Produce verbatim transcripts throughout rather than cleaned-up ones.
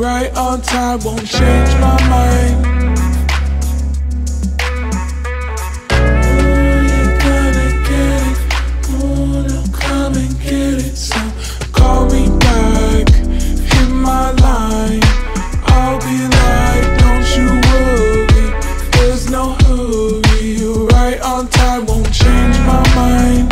right on time, won't change my mind. Ooh, you're gonna get it. Ooh, now come and get it. So call me back, hit my line. I'll be like, don't you worry, there's no hurry. You're right on time, won't change my mind.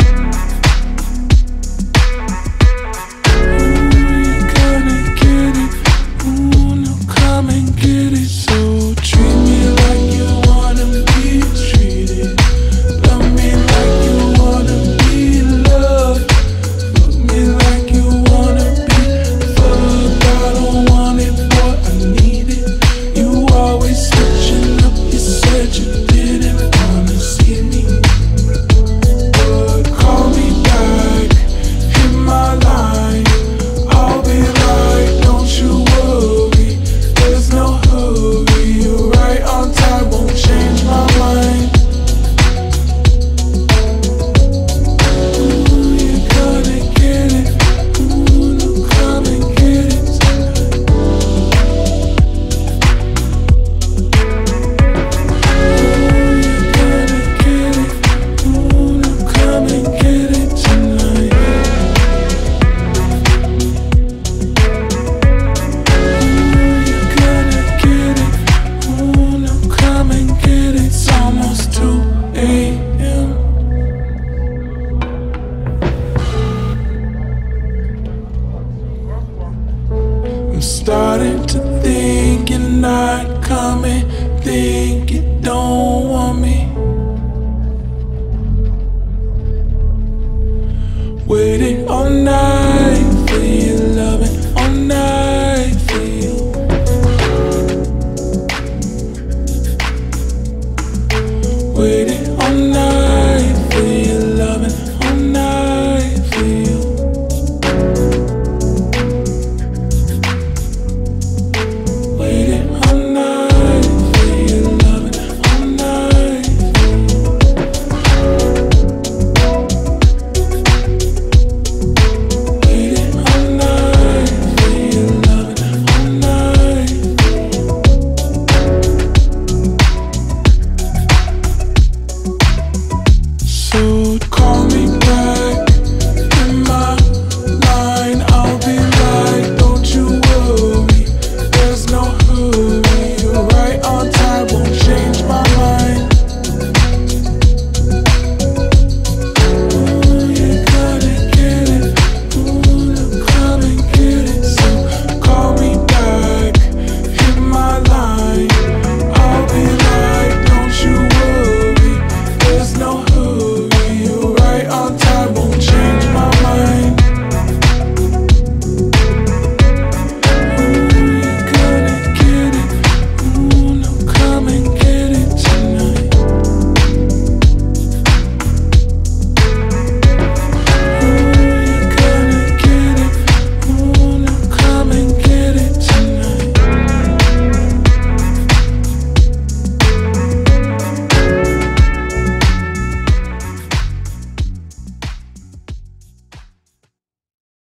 I'm starting to think you're not coming, think you don't want me. Waiting all night.